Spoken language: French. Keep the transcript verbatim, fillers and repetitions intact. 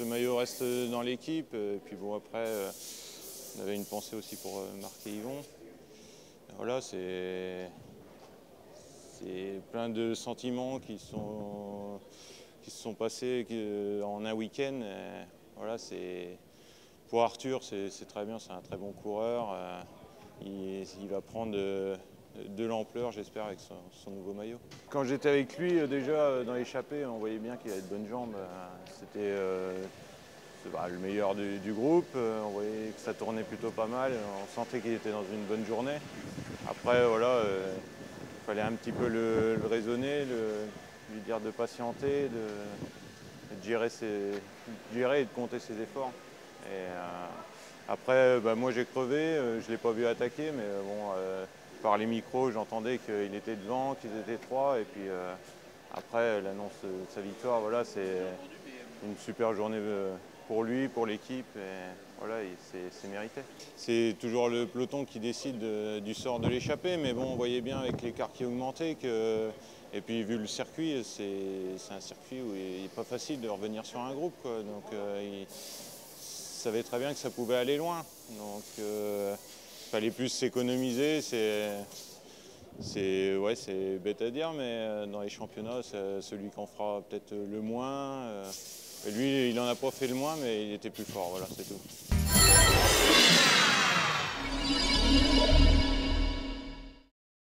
ce maillot reste dans l'équipe. Et puis bon, après, on avait une pensée aussi pour marquer Yvon. Voilà, c'est plein de sentiments qui, sont, qui se sont passés en un week-end. Voilà, pour Arthur, c'est très bien, c'est un très bon coureur. Il, il va prendre de, de l'ampleur, j'espère, avec son, son nouveau maillot. Quand j'étais avec lui, déjà dans l'échappée, on voyait bien qu'il avait de bonnes jambes. C'était euh, bah, le meilleur du, du groupe. On voyait que ça tournait plutôt pas mal. On sentait qu'il était dans une bonne journée. Après, voilà, euh, il fallait un petit peu le, le raisonner, le, lui dire de patienter, de, de, gérer, ses, de gérer et de compter ses efforts. Et, euh, après, bah, moi j'ai crevé, euh, je ne l'ai pas vu attaquer, mais euh, bon, euh, par les micros, j'entendais qu'il était devant, qu'ils étaient trois. Et puis euh, après, l'annonce de sa victoire, voilà, c'est une super journée pour lui, pour l'équipe. Voilà, c'est mérité. C'est toujours le peloton qui décide de, du sort de l'échappée, mais bon, on voyait bien avec l'écart qui augmentait que, et puis vu le circuit, c'est un circuit où il n'est pas facile de revenir sur un groupe, quoi. Donc euh, il savait très bien que ça pouvait aller loin. Donc euh, il fallait plus s'économiser. C'est ouais, c'est bête à dire, mais dans les championnats, c'est celui qui en fera peut-être le moins. Et lui, il n'en a pas fait le moins, mais il était plus fort, voilà, c'est tout.